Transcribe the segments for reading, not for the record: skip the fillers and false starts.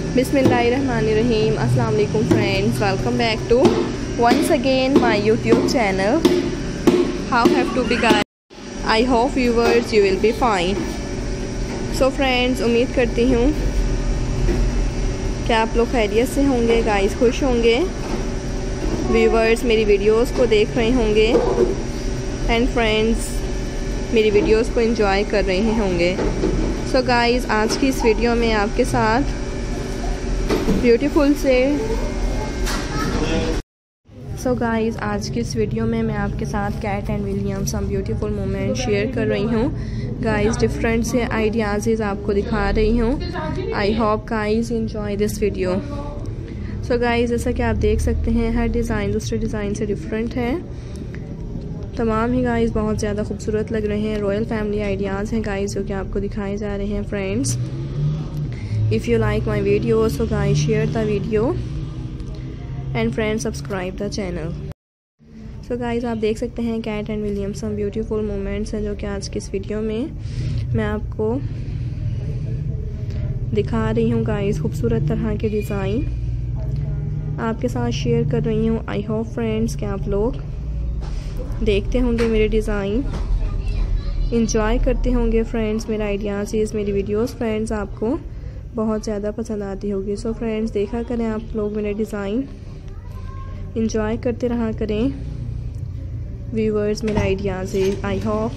बिस्मिल्लाहिर्रहमानिर्रहीम। अस्सलाम वालेकुम friends, welcome back to once again my YouTube channel. How have to be guys? I hope viewers you will be fine. So friends, उम्मीद करती हूँ कि आप लोग खैरियत से होंगे गाइस, खुश होंगे। व्यूवर्स मेरी वीडियोस को देख रहे होंगे एंड फ्रेंड्स मेरी वीडियोस को एंजॉय कर रहे होंगे। सो गाइस, आज की इस वीडियो में आपके साथ आज की इस वीडियो में मैं आपके साथ Kate and William some beautiful moment share कर रही हूँ गाइस। डिफरेंट से आइडियाज़ आपको दिखा रही हूँ। I hope guys enjoy this video. So guys, जैसा कि आप देख सकते हैं हर डिज़ाइन दूसरे डिज़ाइन से डिफरेंट है। तमाम ही गाइस बहुत ज़्यादा खूबसूरत लग रहे हैं। रॉयल फैमिली आइडियाज़ हैं गाइस जो कि आपको दिखाए जा रहे हैं friends. If you like my video so guys share the video and friends subscribe the channel. So guys, आप देख सकते हैं Kate and William some beautiful moments हैं जो कि आज की इस वीडियो में मैं आपको दिखा रही हूँ गाइस। खूबसूरत तरह के डिज़ाइन आपके साथ शेयर कर रही हूँ। आई होप फ्रेंड्स कि आप लोग देखते होंगे मेरे डिज़ाइन, इंजॉय करते होंगे फ्रेंड्स। मेरा आइडियाज़ मेरी वीडियोस फ्रेंड्स आपको बहुत ज़्यादा पसंद आती होगी। सो फ्रेंड्स देखा करें आप लोग मेरे डिज़ाइन, इंजॉय करते रहा करें व्यूवर्स मेरा ideas. I hope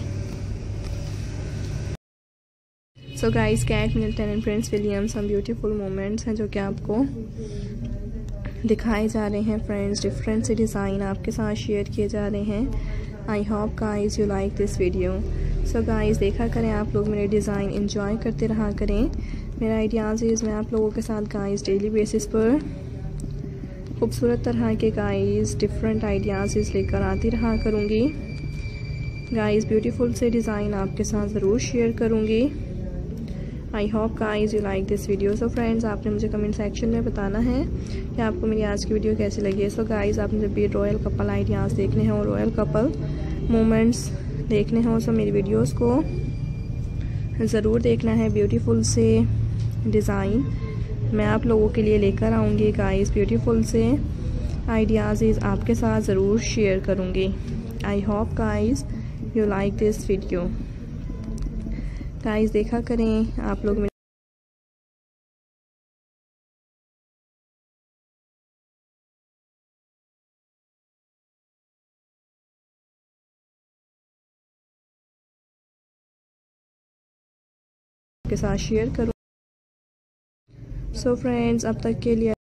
so guys, Kate Middleton and Prince William some beautiful moments हैं जो कि आपको दिखाए जा रहे हैं फ्रेंड्स। डिफरेंट से डिज़ाइन आपके साथ शेयर किए जा रहे हैं। I hope guys you like this video. So guys देखा करें आप लोग मेरे डिज़ाइन, इंजॉय करते रहा करें। मेरा आइडियाज़ मैं आप लोगों के साथ गाइस डेली बेसिस पर खूबसूरत तरह के गाइस डिफरेंट आइडियाज़ लेकर आती रहा करूँगी गाइस। ब्यूटीफुल से डिज़ाइन आपके साथ ज़रूर शेयर करूँगी। I hope guys you like this video. So friends आपने मुझे कमेंट सेक्शन में बताना है कि आपको मेरी आज की वीडियो कैसी लगी है। सो गाइस, आपने जब भी रॉयल कपल आइडियाज़ देखने हों, रॉयल कपल मोमेंट्स देखने हों, सो मेरी वीडियोस को ज़रूर देखना है। ब्यूटीफुल से डिज़ाइन मैं आप लोगों के लिए लेकर आऊँगी गाइस। ब्यूटीफुल से आइडियाज़ आपके साथ ज़रूर शेयर करूँगी। I hope guys you like this video. Guys देखा करें आप लोग के साथ शेयर करूँ। सो फ्रेंड्स अब तक के लिए